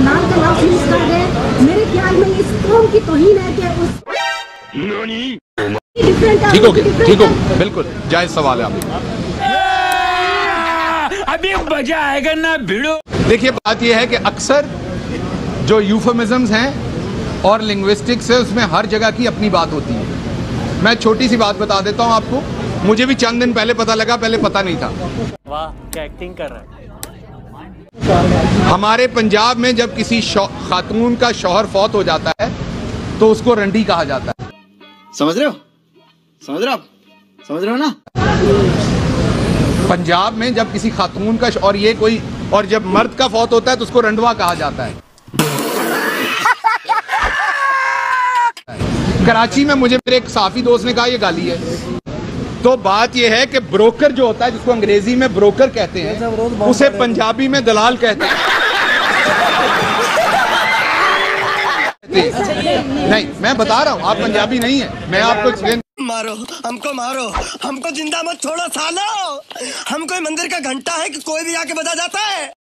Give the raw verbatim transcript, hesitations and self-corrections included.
लाल का लाल फिनिश कर दे। मेरे ख्याल में इस कौम की तौहीन है कि उस ठीक हो गया, ठीक हो गया, बिल्कुल जायज सवाल है आपका। अभी मजा आएगा ना भिड़ो। देखिए बात यह है कि अक्सर जो यूफेमिज्म्स हैं और लिंग्विस्टिक्स है उसमें हर जगह की अपनी बात होती है। मैं छोटी सी बात बता देता हूं आपको, मुझे भी चंद दिन पहले पता लगा, पहले पता नहीं था। वाह क्या एक्टिंग कर रहा है। हमारे पंजाब में जब किसी खातून का शौहर फौत हो जाता है तो उसको रंडी कहा जाता है। समझ रहे हो समझ रहे हो आप समझ रहे हो ना। पंजाब में जब किसी खातून का और ये कोई और जब मर्द का फौत होता है तो उसको रंडवा कहा जाता है। कराची में मुझे मेरे एक साफी दोस्त ने कहा ये गाली है। तो बात यह है कि ब्रोकर जो होता है, जिसको अंग्रेजी में ब्रोकर कहते हैं, उसे पंजाबी में दलाल कहते हैं। नहीं, मैं बता रहा हूं, आप पंजाबी नहीं है, मैं आपको एक्सप्लेन। मारो हमको, मारो हमको, जिंदा मत छोड़ो सालो। हम कोई मंदिर का घंटा है कि कोई भी आके बजा जाता है।